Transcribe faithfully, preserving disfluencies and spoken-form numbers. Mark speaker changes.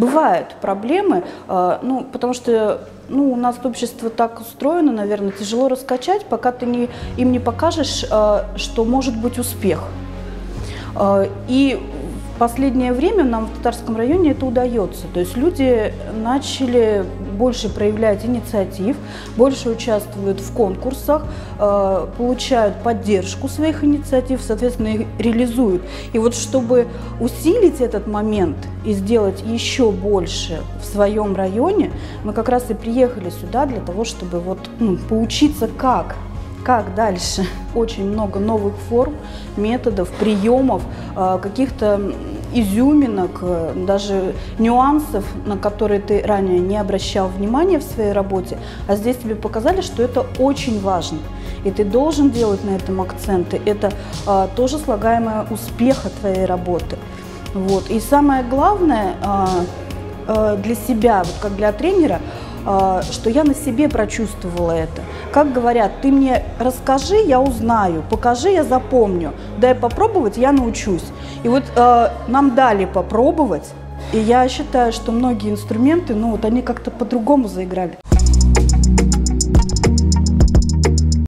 Speaker 1: бывают проблемы, ну, потому что ну, у нас общество так устроено, наверное, тяжело раскачать, пока ты не, им не покажешь, что может быть успех. И в последнее время нам в Татарском районе это удается. То есть люди начали больше проявлять инициатив, больше участвуют в конкурсах, получают поддержку своих инициатив, соответственно, их реализуют. И вот чтобы усилить этот момент и сделать еще больше в своем районе, мы как раз и приехали сюда для того, чтобы вот, ну, поучиться как. Как дальше? Очень много новых форм, методов, приемов, каких-то изюминок, даже нюансов, на которые ты ранее не обращал внимания в своей работе, а здесь тебе показали, что это очень важно. И ты должен делать на этом акценты. Это а, тоже слагаемое успеха твоей работы. Вот. И самое главное а, а, для себя, вот как для тренера, что я на себе прочувствовала это. Как говорят, ты мне расскажи, я узнаю, покажи, я запомню, дай попробовать, я научусь. И вот э, нам дали попробовать, и я считаю, что многие инструменты, ну вот они как-то по-другому заиграли.